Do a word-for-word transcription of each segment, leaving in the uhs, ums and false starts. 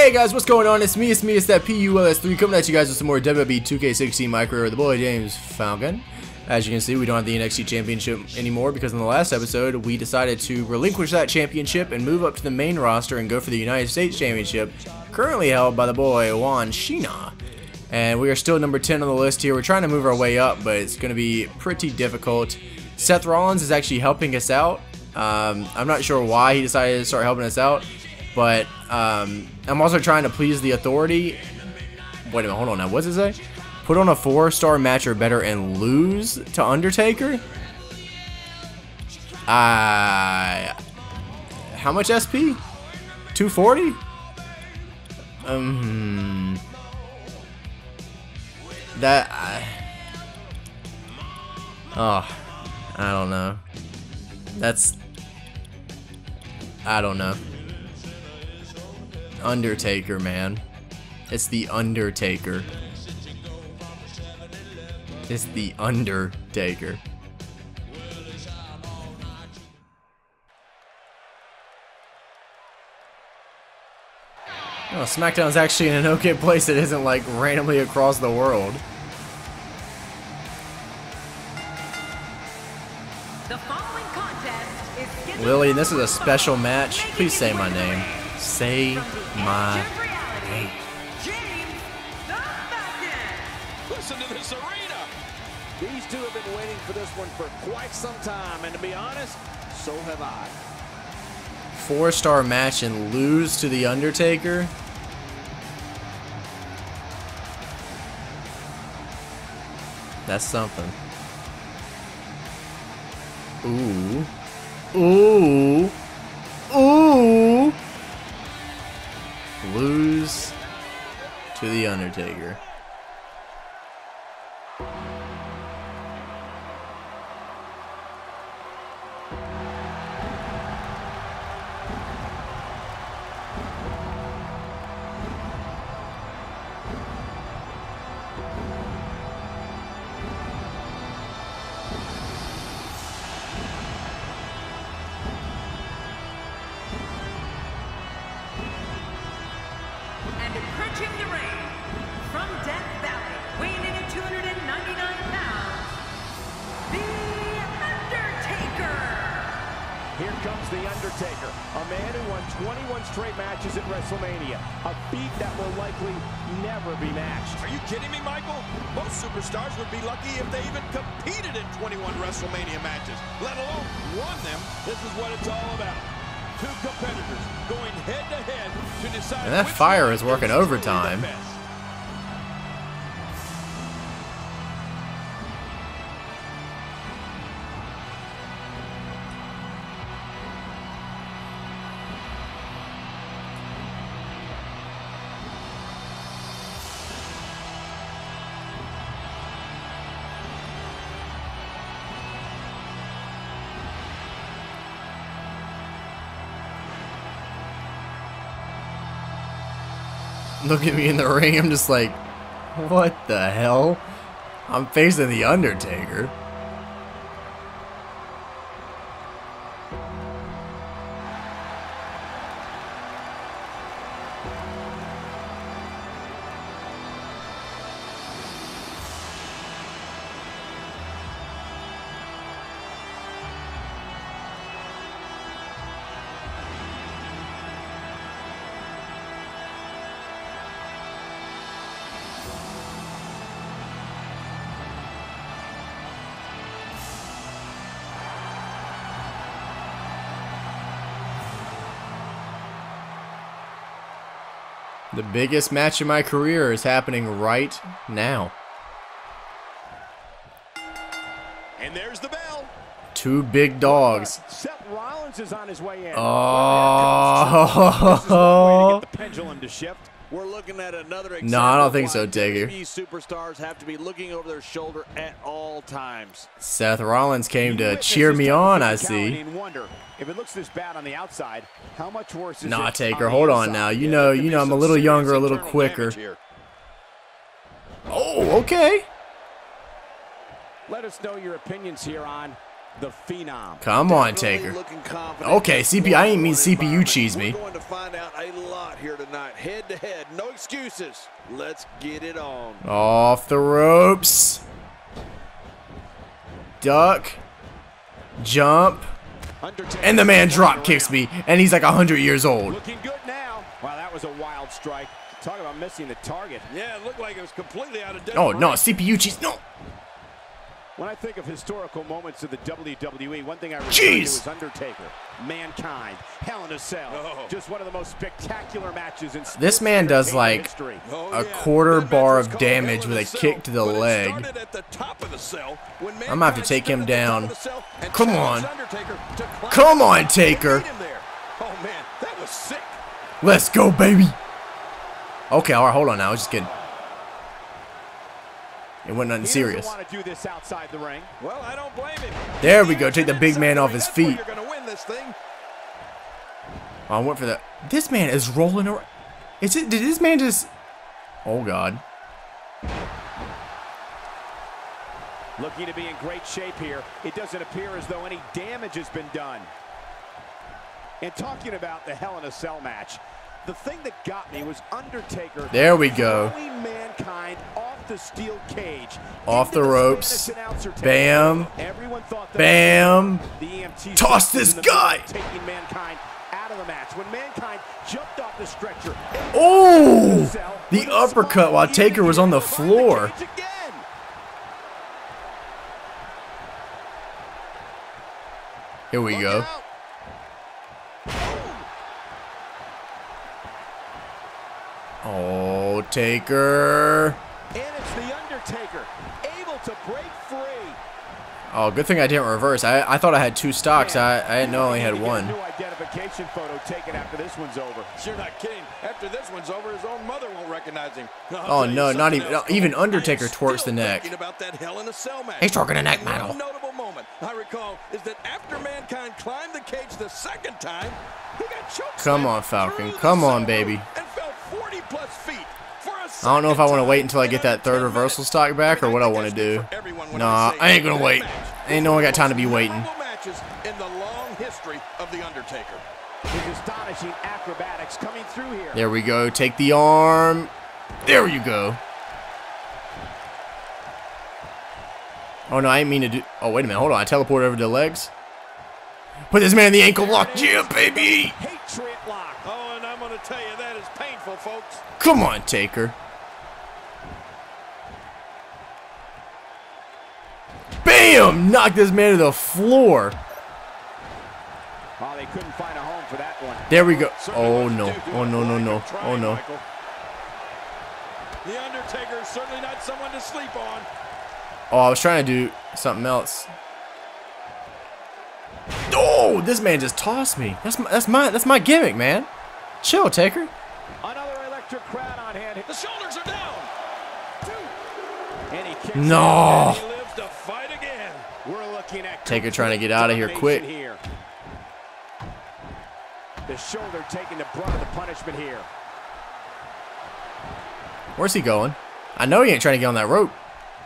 Hey guys, what's going on? It's me, it's me, it's that P U L S three coming at you guys with some more W W E two K sixteen micro with the boy James Falcon. As you can see, we don't have the N X T Championship anymore because in the last episode we decided to relinquish that championship and move up to the main roster and go for the United States Championship, currently held by the boy Juan Cena. And we are still number ten on the list here. We're trying to move our way up, but it's going to be pretty difficult. Seth Rollins is actually helping us out. Um, I'm not sure why he decided to start helping us out, but um, I'm also trying to please the Authority. Wait a minute, hold on now. What's it say? Put on a four-star match or better and lose to Undertaker? Uh, how much S P? two forty? Um, that. Uh, oh, I don't know. That's. I don't know. Undertaker, man. It's the Undertaker. It's the Undertaker. Oh, SmackDown's actually in an okay place. It isn't like randomly across the world. The following contest is scheduled. Lily, this is a special match. Please say my name. Say my name. James the Falcon. Listen to this arena. These two have been waiting for this one for quite some time, and to be honest, so have I. Four-star match and lose to the Undertaker. That's something. Ooh. Ooh. Ooh. Lose to the Undertaker. And approaching the ring from Death Valley, weighing in at two hundred ninety-nine pounds, The Undertaker. Here comes The Undertaker, a man who won twenty-one straight matches at WrestleMania, a feat that will likely never be matched. Are you kidding me, Michael? Most superstars would be lucky if they even competed in twenty-one WrestleMania matches, let alone won them. This is what it's all about. Two competitors going head-to-head to decide. And that which fire one is working truly overtime. the best. Look at me in the ring. I'm just like, what the hell? I'm facing the Undertaker. The biggest match of my career is happening right now. And there's the bell. Two big dogs. Seth Rollins is on his way in. Oh. Get the pendulum to shift. We're looking at another No, I don't think so, Taker. These superstars have to be looking over their shoulder at all times. Seth Rollins came to cheer me on, I see. Wonder if it looks this bad on the outside, how much worse is Nah, it Taker, on the hold on inside? now. You know, you know, I'm a little younger, a little quicker. Oh, okay. Let us know your opinions here on the Phenom. Come on, Taker. Okay, C P. I ain't mean C P U cheese me. We're going to find out a lot here tonight. Head to head, no excuses. Let's get it on. Off the ropes. Duck. Jump. And the man drop kicks me, and he's like a hundred years old. Looking good now. Wow, that was a wild strike. Talk about missing the target. Yeah, it looked like it was completely out of depth. Oh no, C P U cheese, no. When I think of historical moments of the W W E, one thing I remember Jeez. is Undertaker, Mankind, Hell in a Cell. Oh. Just one of the most spectacular matches in This man does like history. Oh, a yeah. quarter That bar match was of called damage Hell in with a a Cell, kick to the but it leg. started at the top of the cell when I'm gonna have to Mankind take him stood at the top down. of the cell and Come challenged on. Undertaker to climb Come the on, cell and Taker. beat him there. Oh man, that was sick. Let's go, baby. Okay, all right, hold on now. I was just kidding. It wasn't nothing He serious. doesn't want to do this outside the ring. Well, I don't blame him. There we go. Take the big man off his That's where feet. You're gonna win this thing. Oh, I went for that. This man is rolling around. Is it? Did this man just? Oh God. Looking to be in great shape here. It doesn't appear as though any damage has been done. And talking about the Hell in a Cell match, the thing that got me was Undertaker. There we go. throwing Mankind off the steel cage. Off into the ropes. Spanish announcer table. Bam. Everyone thought that Bam. the E M T Toss was this in the middle guy. of taking Mankind out of the match. When Mankind jumped off the stretcher. Oh! The uppercut while Taker was on the floor. Here we go. Oh, Taker. And it's the Undertaker, able to break free. Oh, good thing I didn't reverse. I, I thought I had two stocks. I, I didn't know I only had one. New identification photo taken after this one's over. You're not kidding. After this one's over, his own mother won't recognize him. Oh, no, not even- no, even Undertaker twerks the neck. Thinking about that Hell in a Cell match. He's twerking the neck, And man. One notable moment I recall is that after Mankind climbed the cage the second time, he got choked. Come on, Falcon. Come on, baby. And fell forty plus feet. I don't know if I want to wait until I get that third reversal stock back or what I want to do. Nah, I ain't gonna wait. Ain't no one got time to be waiting. Matches in the long history of the Undertaker. His astonishing acrobatics coming through here. There we go. Take the arm. There you go. Oh no, I didn't mean to do. Oh wait a minute. Hold on. I teleport over to the legs. Put this man in the ankle lock. Yeah, baby. Patriot lock. Oh, and I'm gonna tell you that is painful, folks. Come on, Taker. Bam! Knock this man to the floor. Oh, they couldn't find a home for that one. There we go. Oh no. Oh no, no, no. Oh no. The Undertaker is certainly not someone to sleep on. Oh, I was trying to do something else. Oh, this man just tossed me. That's my, that's my, that's my gimmick, man. Chill, Taker. Another electric crowd on hand. The shoulders are down. And he kicks No. And he lives to fight again. We're looking at Taker trying to get out of here quick. here. The shoulder taking the brunt of the punishment here. Where's he going? I know he ain't trying to get on that rope.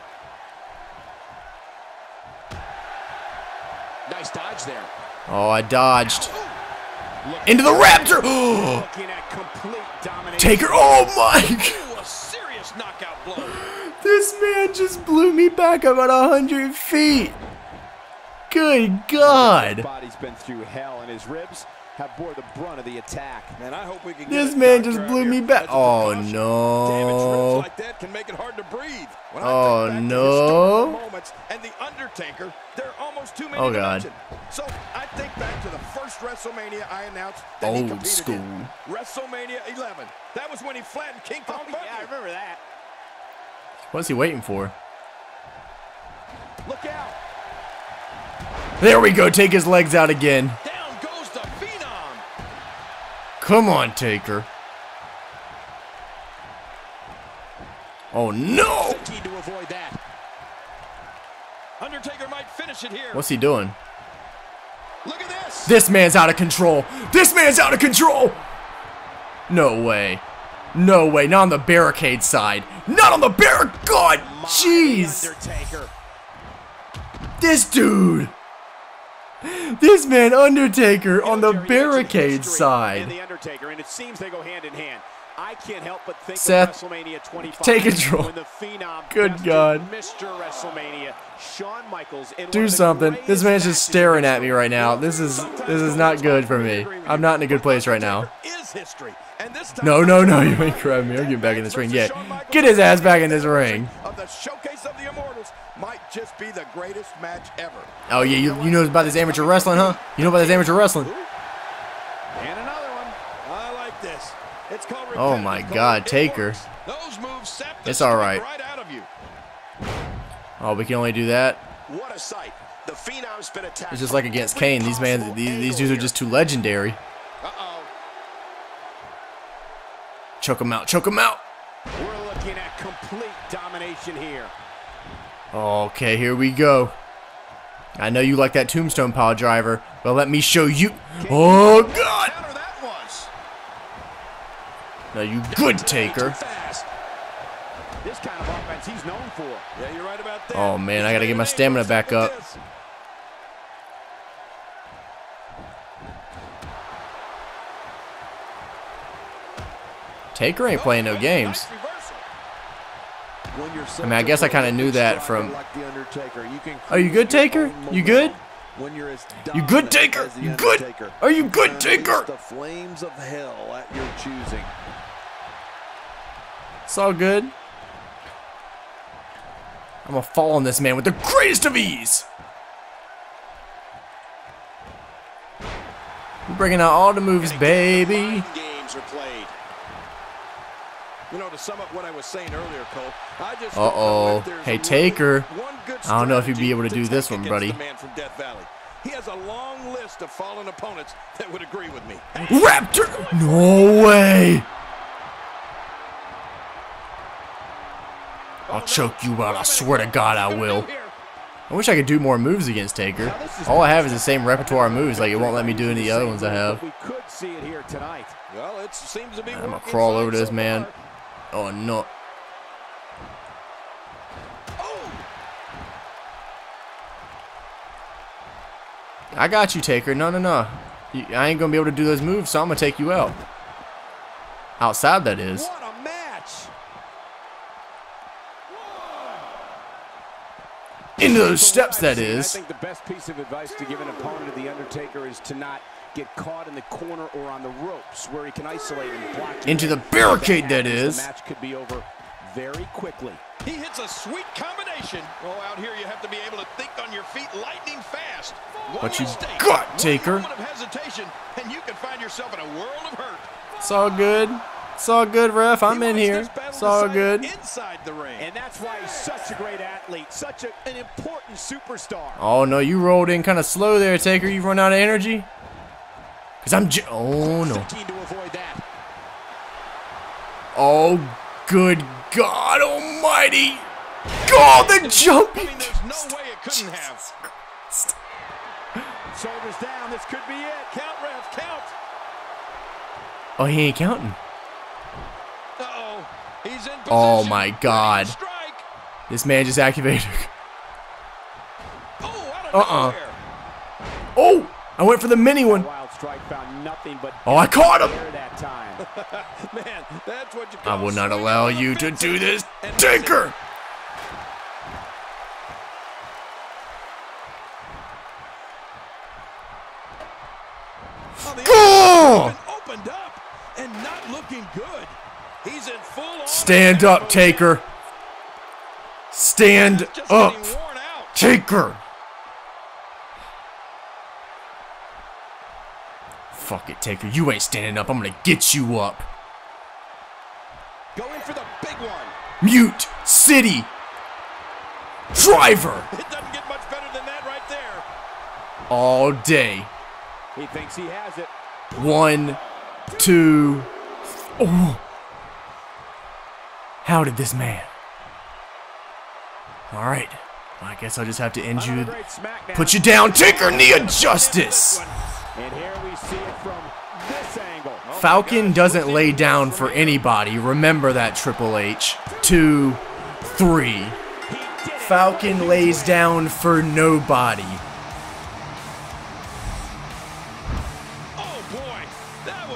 Nice dodge there. Oh, I dodged. Into the Raptor. Looking at complete domination. Taker. Oh my. Ooh, a serious knockout blow. This man just blew me back about a hundred feet. Good God. His body's been through hell, and his ribs have bore the brunt of the attack. Man, I hope we can get This a man doctor just out blew here me back. as a Oh precaution. no. Damaged ribs like that can make it hard to breathe. When I Oh, think back to no. historical moments and the Undertaker, there are almost too many Oh, to God. mention. So I think back to the first WrestleMania I announced that he Old competed school. in. WrestleMania eleven. That was when he flattened King Kong Oh, Bundy. yeah, I remember that. What's he waiting for? Look out. There we go. Take his legs out again. Down goes the Phenom. Come on, Taker. Oh no. Key to avoid that. Undertaker might finish it here. What's he doing? Look at this. This man's out of control. This man's out of control. No way. No way. Not on the barricade side. Not on the barricade. God, jeez. Undertaker. This dude. This man, Undertaker, on the Jerry, barricade history and side. the Undertaker, and it seems they go hand in hand. I can't help but think Seth, of WrestleMania twenty-five. take control. When the Phenom Good bested God. Mister WrestleMania, Shawn Michaels. In one Do of the something. This greatest man's just matches staring in at me right now. This is this is not good for me. I'm not in a good place right now. Is history. And this time No, no, no, you ain't grabbing me. I'm getting back in this ring. Yeah, get his ass back in this ring. Of the Showcase of the Immortals might just be the greatest match ever. Oh yeah, you you know about this amateur wrestling, huh? You know about this amateur wrestling? And another one. I like this. It's called Oh my God, Taker. Those moves sap the It's all strength right. right out of you. Oh, we can only do that. What a sight. The Phenom's been attacked. It's just like against Kane. These man, these, these dudes are just too legendary. Uh-oh. Choke him out, choke him out. We're looking at complete domination here. Okay, here we go. I know you like that tombstone pile driver, but let me show you. Oh God! Counter that was. No, you good Taker. Fast. This kind of offense he's known for. Yeah, you're right about that. Oh man, I gotta get my stamina back up. Taker ain't playing no games. I mean, I guess I kind of knew that from. Are you good, Taker? You good? You good, Taker? You good? Are you good, Taker? The flames of hell at your choosing. It's all good. I'm gonna fall on this man with the greatest of ease. We're bringing out all the moves, baby. Games are played. You know, to sum up what I was saying earlier, Cole, I just Uh oh. don't know if Hey, there's Taker. one good I don't know if you'd be able to strategy do this take one, against buddy. the man from Death Valley. He has a long list of fallen opponents that would agree with me. Raptor! No way! I'll choke you out. I swear to God I will. I wish I could do more moves against Taker. All I have is the same repertoire of moves. Like, it won't let me do any of the other ones I have. We could see it here tonight. Well, it seems to be I'm gonna working crawl inside over this so man. far. Oh, no. Oh, I got you, Taker. No, no, no. You, I ain't gonna be able to do those moves, so I'm gonna take you out. Outside, that is. what a match! Into those steps, that I is. think the best piece of advice to give an opponent of The Undertaker is to not get caught in the corner or on the ropes where he can isolate and block. Into the barricade, that happens, is. The match could be over very quickly. He hits a sweet combination. Oh, out here you have to be able to think on your feet lightning fast. One What you mistake, got, one Taker? moment of hesitation, and you can find yourself in a world of hurt. It's all good. It's all good, ref. I'm He in wants here. this battle It's all decided good. Inside the ring. And that's why he's such a great athlete, such a, an important superstar. Oh, no. You rolled in kind of slow there, Taker. You run out of energy? Because I'm j- Oh, no. Keen to avoid that. Oh, good God almighty. God, the jumping. I mean, there's no way it couldn't have. Shoulders down, this could be it. Count, ref, count. Oh, he ain't counting. Uh-oh. He's in position. Oh, my God. Ready to strike. This man just activated. Oh, out of Uh-uh. nowhere. Oh, I went for the mini one. Wild strike found nothing but Oh, I caught him. air that time. Man, that's what you I call will not swinging allow on the you to fences do this, and Taker. Oh, the Go! open- opened up and not looking good. He's in full on Stand up, Taker. Stand Just up, getting worn out. Taker. Fuck it, Taker. You ain't standing up. I'm gonna get you up. Going for the big one. Mute City Driver It doesn't get much better than that right there. all day. He thinks he has it. One, two. Oh. How did this man? All right. Well, I guess I'll just have to end you. Another great smackdown. Put you down, Taker. Knee of justice. And here we see it from this angle. Falcon doesn't lay down for anybody. Remember that, Triple H. Two, three. Falcon lays down for nobody.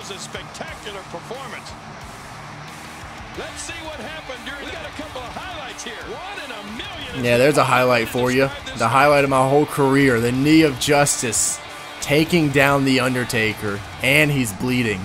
was a spectacular performance. Let's see what happened during. We got a couple of highlights here. One in a million. Yeah, there's a highlight for you. The highlight of my whole career. The knee of justice. Taking down The Undertaker. And he's bleeding.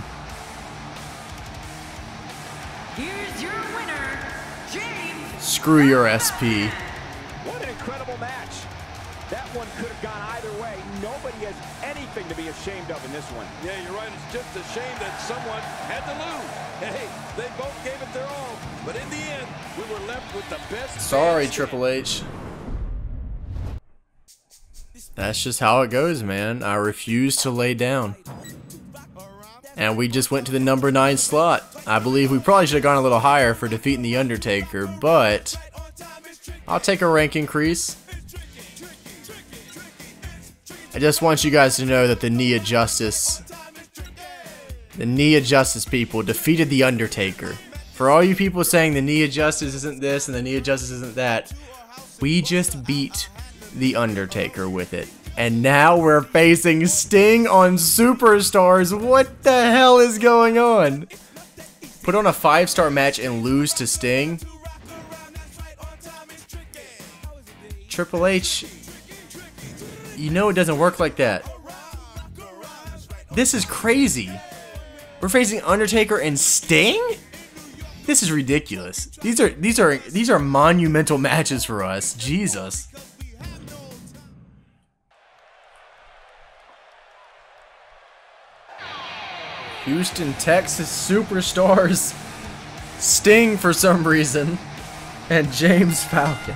Here's your winner, James. Screw your S P. What an incredible match. That one could have gone either way. Nobody has anything to be ashamed of in this one. Yeah, you're right. It's just a shame that someone had to lose. Hey, they both gave it their all, but in the end, we were left with the best. Sorry, Triple H. That's just how it goes, man. I refuse to lay down. And we just went to the number nine slot. I believe we probably should have gone a little higher for defeating The Undertaker, but I'll take a rank increase. I just want you guys to know that the Knee of Justice, the Knee of Justice people defeated The Undertaker. For all you people saying the Knee of Justice isn't this and the Knee of Justice isn't that, we just beat The Undertaker with it. And now we're facing Sting on Superstars. What the hell is going on? Put on a five-star match and lose to Sting? Triple H, you know it doesn't work like that. This is crazy. We're facing Undertaker and Sting? This is ridiculous. These are these are these are monumental matches for us. Jesus. Houston, Texas Superstars. Sting for some reason. And James Falcon.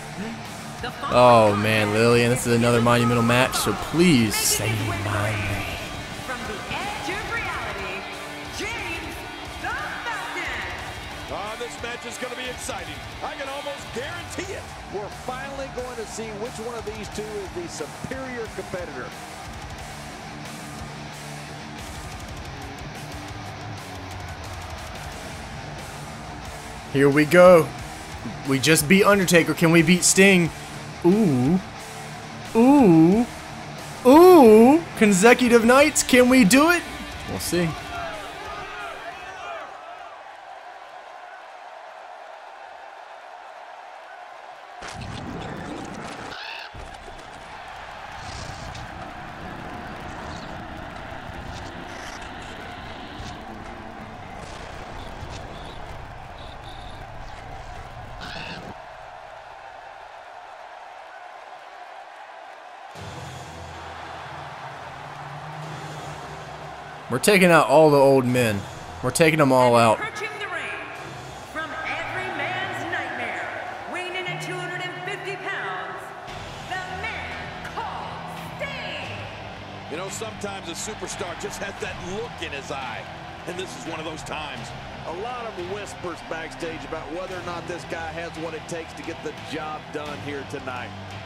Oh man, Lillian, this is another monumental match, so please say my name. From the edge of reality, James the Falcon. Oh, this match is going to be exciting. I can almost guarantee it. We're finally going to see which one of these two is the superior competitor. Here we go. We just beat Undertaker. Can we beat Sting? Ooh. Ooh. Ooh. Consecutive nights. Can we do it? We'll see. We're taking out all the old men. We're taking them all out. Approaching the ring from every man's nightmare, weighing in at two hundred fifty pounds, the man called Sting. You know, sometimes a superstar just has that look in his eye, and this is one of those times. A lot of whispers backstage about whether or not this guy has what it takes to get the job done here tonight.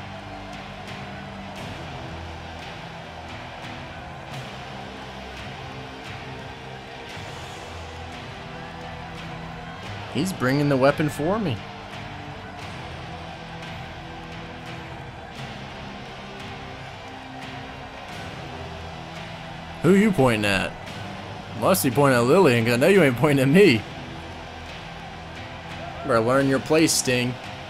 He's bringing the weapon for me. Who you pointing at? Must be pointing at Lillian, because I know you ain't pointing at me. Better learn your place, Sting.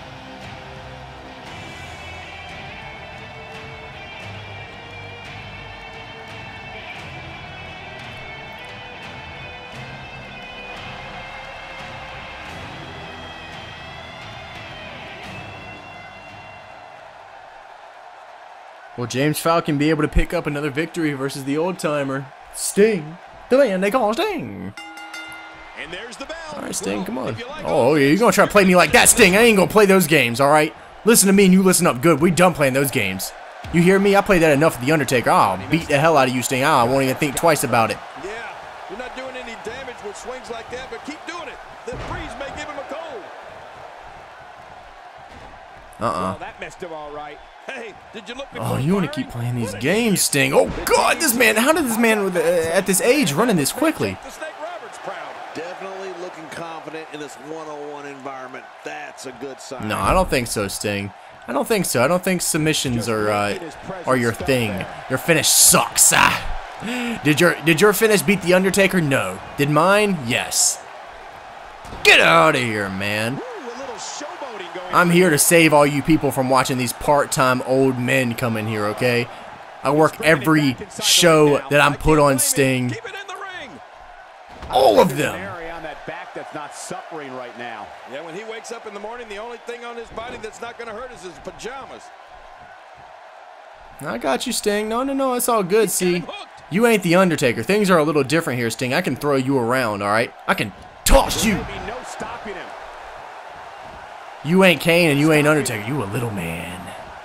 Will James Falcon be able to pick up another victory versus the old-timer, Sting? The man they call Sting. And there's the bell. Alright, Sting, come on. If you like Oh, yeah, you're gonna try to play me like that, Sting. I ain't gonna play those games, alright? Listen to me and you listen up good. We done playing those games. You hear me? I played that enough with The Undertaker. I'll beat the hell out of you, Sting. I won't even think twice about it. Yeah, you're not doing any damage with swings like that, but keep doing it. The freeze may give him a cold. Uh-uh. Oh, that messed him all right. Hey, did you look Oh, you want to keep playing these games, Sting. Oh, God, this man. How did this man with, uh, at this age running this quickly? The Snake Roberts proud. Definitely looking confident in this one-on-one environment. That's a good sign. No, I don't think so, Sting. I don't think so. I don't think submissions are uh, are your thing. Your finish sucks. Ah. Did your did your finish beat The Undertaker? No. Did mine? Yes. Get out of here, man. I'm here to save all you people from watching these part-time old men come in here, okay? I work every show that I'm put on Sting. All of them. That's not suffering right now. Yeah, when he wakes up in the morning, the only thing on his body that's not going to hurt is his pajamas. I got you, Sting. No, no, no, it's all good, see? You ain't The Undertaker. Things are a little different here, Sting. I can throw you around, all right? I can toss you. No stopping him. You ain't Kane and you ain't Undertaker. You a little man.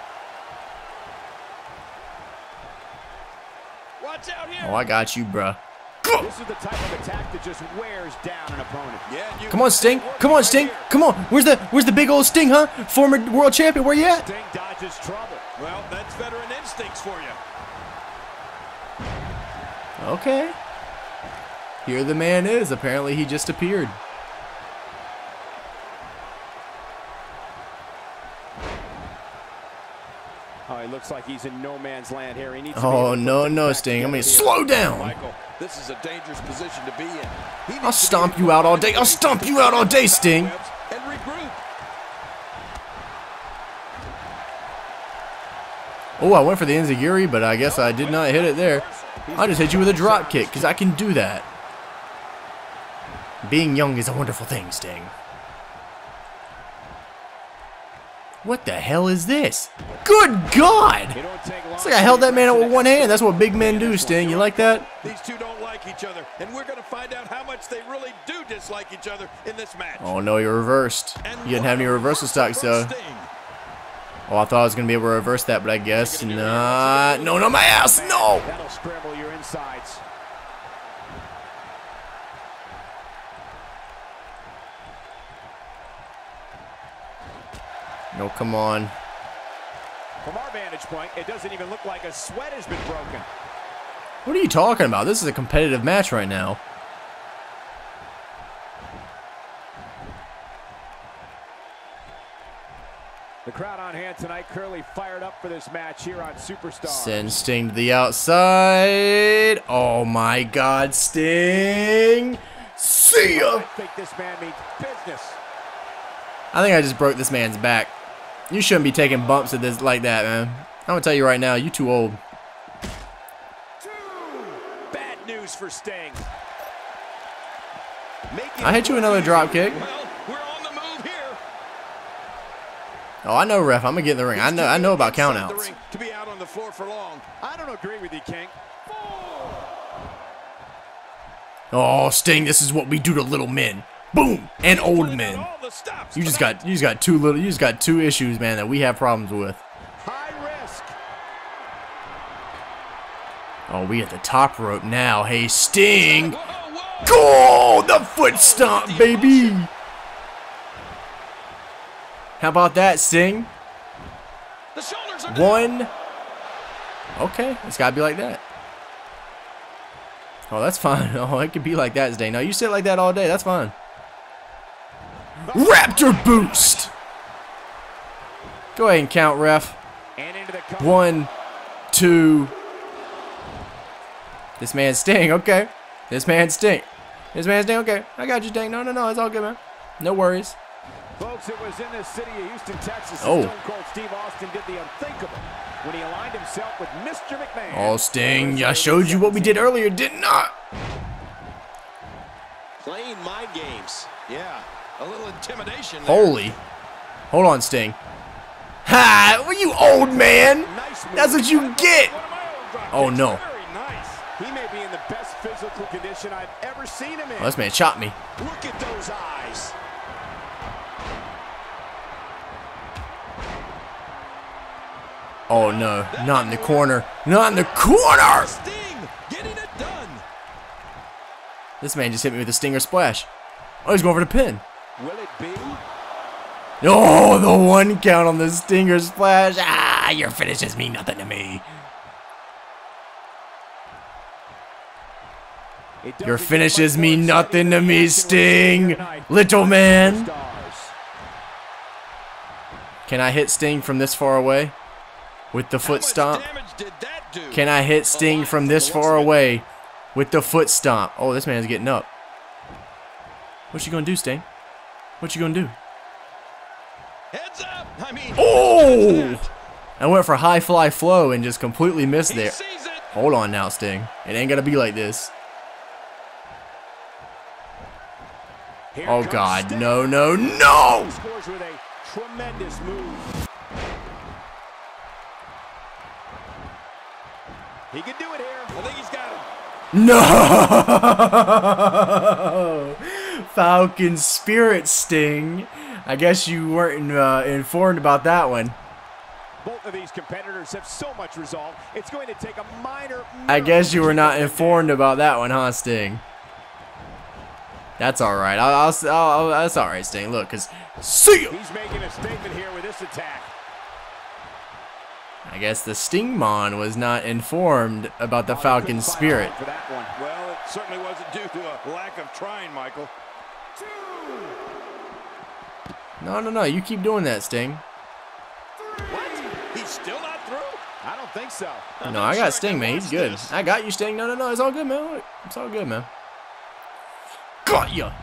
Watch out here. Oh, I got you, bruh. This is the type of attack that just wears down an opponent. Yeah, you Come on, Sting. Come on, Sting. Come on. Where's the Where's the big old Sting, huh? Former world champion. Where you at? Sting dodges trouble. Well, that's veteran instincts for you. Okay. Here the man is. Apparently he just appeared. Oh, he looks like he's in no man's land here. He needs to Oh, be no, no, Sting. I mean, slow down. Michael, this is a dangerous position to be in. He I'll stomp you out all day. I'll stomp you out all day, Sting. And regroup. Oh, I went for the Enziguri, but I guess I did not hit it there. I just hit you with a drop kick, because I can do that. Being young is a wonderful thing, Sting. What the hell is this? Good God! It's like I held that man up with one hand. That's what big men do, Sting. You like that? These two don't like each other, and we're going to find out how much they really do dislike each other in this match. Oh, no, you're reversed. You didn't have any reversal stocks, though. Sting. Oh, I thought I was going to be able to reverse that, but I guess not. No, not my ass. No! That'll scramble your insides. No, come on. From our vantage point, it doesn't even look like a sweat has been broken. What are you talking about? This is a competitive match right now. The crowd on hand tonight clearly fired up for this match here on Superstar. Send Sting to the outside. Oh my God, Sting. See ya. I think this man means business. I think I just broke this man's back. You shouldn't be taking bumps at this like that, man. I'm gonna tell you right now, you too old. Two. Bad news for Sting. Making I hit you another drop kick. Well, we're on the move here. Oh, I know, ref. I'm gonna get in the ring. I know. I know about countouts. To be out on the floor for long. I don't agree with you, King. Oh, Sting, this is what we do to little men. Boom, and old men. You just got, you just got two little, you just got two issues, man, that we have problems with. High risk. Oh, we at the top rope now. Hey, Sting. Go, the foot stomp, baby. How about that, Sting? One. Okay, it's gotta be like that. Oh, that's fine. Oh, it could be like that, Sting. No, you sit like that all day. That's fine. Raptor boost. Go ahead and count, ref. And into the One, two. This man's Sting. Okay. This man's Sting. This man's Sting. Okay. I got you, Sting. No, no, no. It's all good, man. No worries. Folks, it was in the city of Houston, Texas. Oh. Stone Cold Steve Austin did the unthinkable when he aligned himself with Mister McMahon. Oh, Sting. I showed you what we did earlier, didn't I? Playing mind games. Yeah, a little intimidation there. Holy. Hold on, Sting. Ha! Well, you old man. Nice move. That's what you get. One of my old drop Oh, kicks. no. Very nice. He may be in the best physical condition I've ever seen him in. Oh, this man chopped me. Look at those eyes. Oh, no. Not in the corner. Not in the corner. Sting getting it done. This man just hit me with a Stinger splash. Oh, he's going for the pin. Will it be? Oh, the one count on the Stinger splash. Ah, your finishes mean nothing to me. It Your doesn't finishes get much mean more nothing to exciting me, than Sting. tonight. Little man. Stars. Can I hit Sting from this far away? With the How foot much stomp? damage did that do? Can I hit Sting from this far away with the foot stomp? Oh, this man's getting up. What you gonna do, Sting? What you gonna do? Heads up. I mean, Oh! I went for high fly flow and just completely missed he there. sees it. Hold on now, Sting. It ain't gonna be like this. Here Oh comes God, Sting. no, no, no! He scores with a tremendous move. He can do it here. I think he's got him. No! Falcon Spirit Sting. I guess you weren't uh, informed about that one. Both of these competitors have so much resolve. It's going to take a minor. I guess you were not informed about that one, huh, Sting? That's all right. I'll, I'll, I'll, that's all right, Sting. Look, cause see ya. He's making a statement here with this attack. I guess the Stingmon was not informed about the Falcon Spirit. For that one. Well, it certainly wasn't due to a lack of trying, Michael. No, no, no. You keep doing that, Sting. What? He's still not through? I don't think so. No, I got Sting, man. He's good. I got you, Sting. No, no, no. It's all good, man. It's all good, man. Got ya.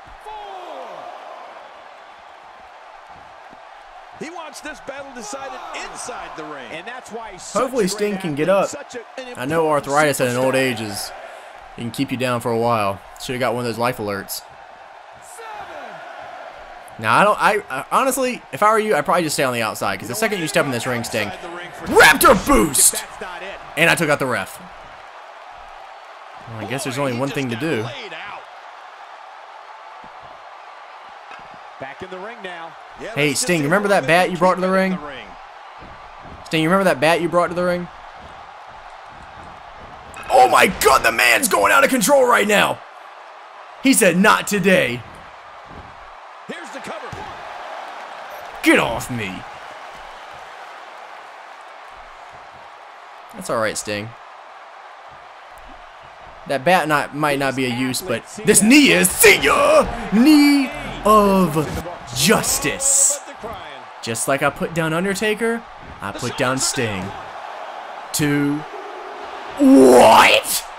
He wants this battle decided inside the ring. And that's why he's Hopefully such a great Sting can athlete, get up. such a- an I know important arthritis at an old superstar. age is it can keep you down for a while. Should have got one of those life alerts. Now I don't. I uh, honestly, if I were you, I'd probably just stay on the outside because the second you step in this ring, Sting, Inside the ring for- Raptor If boost, that's not it. and I took out the ref. Well, I guess there's Boy, only he one just thing to got do. laid out. Back in the ring now. Yeah, Hey, let's just Sting, see remember what that bat they you brought to the keep it in ring? the ring. Sting, you remember that bat you brought to the ring? Oh my God, the man's going out of control right now. He said, "Not today." Here's the cover. Get off me. That's all right, Sting. That bat not might not be a use, but this knee is. See ya! Knee of justice. But they're crying. Just like I put down Undertaker, I put down Sting. Two. What?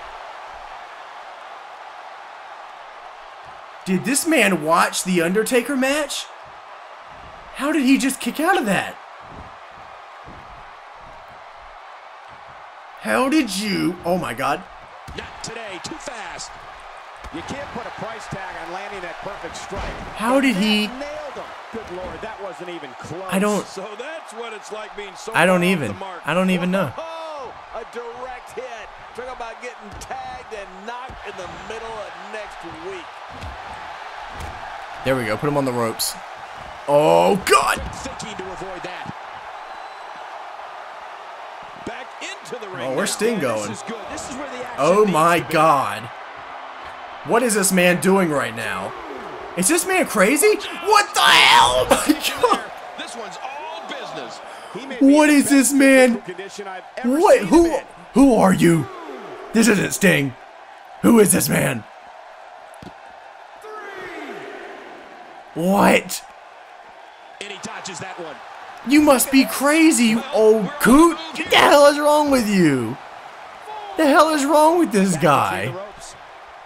Did this man watch the Undertaker match? How did he just kick out of that? How did you? Oh my God. Not today. Too fast. You can't put a price tag on landing that perfect strike. How did he? Nailed him. Good Lord, that wasn't even close. I don't. So that's what it's like being so I don't far off even. the mark. I don't even know. Oh, a direct hit. Talk about getting tagged and knocked in the middle of next week. There we go. Put him on the ropes. Oh God. Thinking to avoid that. Back into the ring. Oh, where's now. Sting Man, going? This is good. This is where the action Oh needs my to be. God. What is this man doing right now? Is this man crazy? What the hell? Oh my God. This one's all business. He may be What in the is this, best man? physical condition I've ever What? seen him Who? in. Who are you? This isn't Sting. Who is this man? What? And he dodges that one. You must be crazy, you old coot. What the hell is wrong with you? The hell is wrong with this Between the guy? ropes.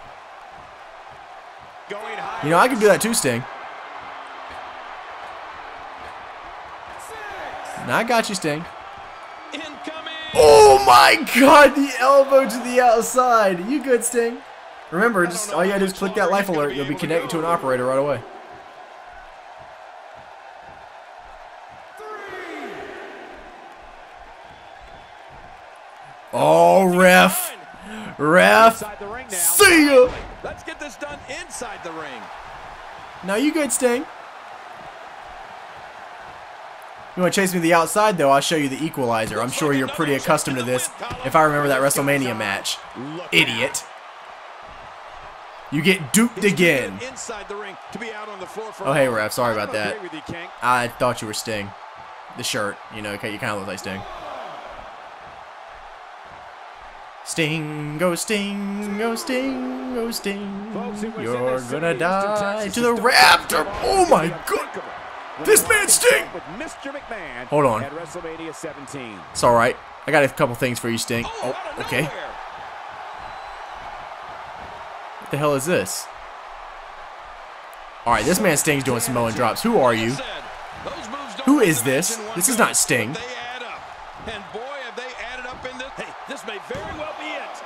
Going high. You know, I could do that too, Sting. Now I got you, Sting. Incoming. Oh my God, the elbow to the outside. You good, Sting? Remember, just all you gotta do is click that life alert. You'll be connected to an operator right away. Oh, ref. Ref. Inside the ring now. See ya. Let's get this done inside the ring. Now you good, Sting. You want to chase me to the outside, though? I'll show you the equalizer. I'm sure you're pretty accustomed to this. If I remember that WrestleMania match. Idiot. You get duped again. Inside the ring to be out on the floor for Oh, hey, ref. Sorry about I that. agree with you, King. I thought you were Sting. The shirt. You know, you kind of look like Sting. Sting, go Sting, go Sting, go Sting. Folks, it was in You're the gonna city of Houston, die Texas. to the Don't Raptor. think Oh my about it. God. Think of it. When This the man Rock Sting. With Mister McMahon Hold on. At WrestleMania seventeen. It's all right. I got a couple things for you, Sting. Oh, okay. What the hell is this? Alright, this man Sting's doing Samoan drops. Who are you? Who is this? This is not Sting. And boy, have they added up in this. Hey, this may very well be it.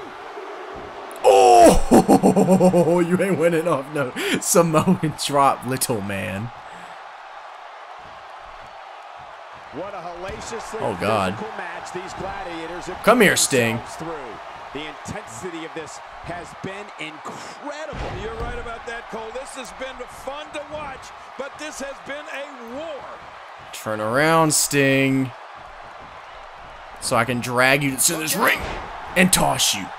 Oh, you ain't winning off no Samoan drop, little man. What a hellaciously oh God! physical match these gladiators have Come here, Sting. Through. The intensity of this has been incredible. You're right about that, Cole. This has been fun to watch, but this has been a war. Turn around, Sting, so I can drag you to this ring and toss you.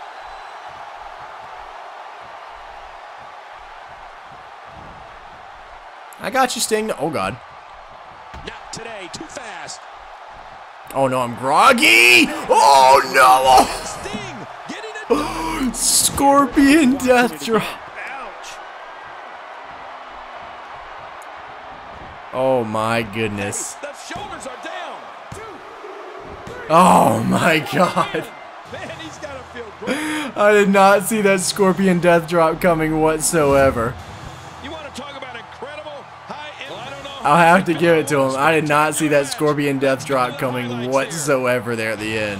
I got you, Sting. Oh God. Not today. Too fast. Oh no, I'm groggy. Oh no. Sting getting it done. Scorpion death drop. Ouch. Oh my goodness. The shoulders are down. Oh my God. Man, he's gotta feel great. I did not see that Scorpion death drop coming whatsoever. You want to talk about incredible high end? Well, I don't know. I'll have to give it to him. I did not see that Scorpion death drop coming whatsoever there at the end.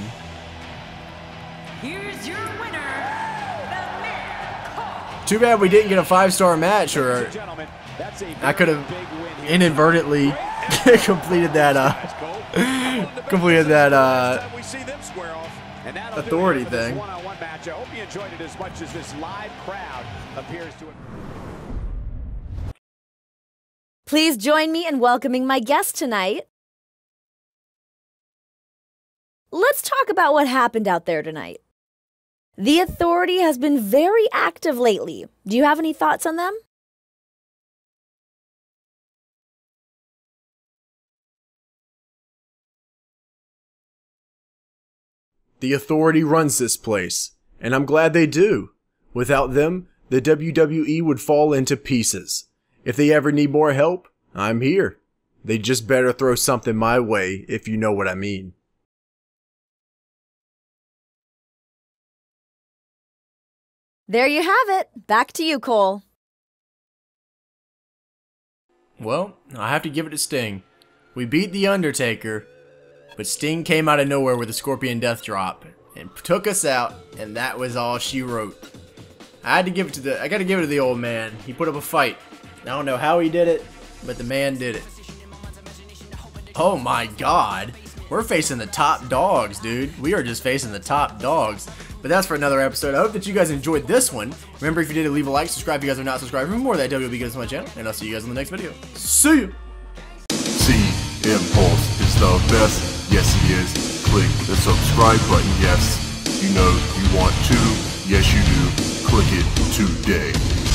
Here's your winner, the Man Cole. Too bad we didn't get a five-star match, or I could have inadvertently completed that uh completed that uh authority thing. One-on-one match. I hope you enjoyed it as much as this live crowd appears to. Please join me in welcoming my guest tonight. Let's talk about what happened out there tonight. The Authority has been very active lately. Do you have any thoughts on them? The Authority runs this place, and I'm glad they do. Without them, the W W E would fall into pieces. If they ever need more help, I'm here. They just better throw something my way, if you know what I mean. There you have it. Back to you, Cole. Well, I have to give it to Sting. We beat The Undertaker, but Sting came out of nowhere with a Scorpion death drop and took us out, and that was all she wrote. I had to give it to the I got to give it to the old man. He put up a fight. I don't know how he did it, but the man did it. Oh my God. We're facing the top dogs, dude. We are just facing the top dogs. But that's for another episode. I hope that you guys enjoyed this one. Remember, if you did, leave a like, subscribe if you guys are not subscribed. For more of that W W E goes to my channel, and I'll see you guys in the next video. See ya! C M Pulse is the best. Yes, he is. Click the subscribe button. Yes, you know you want to. Yes, you do. Click it today.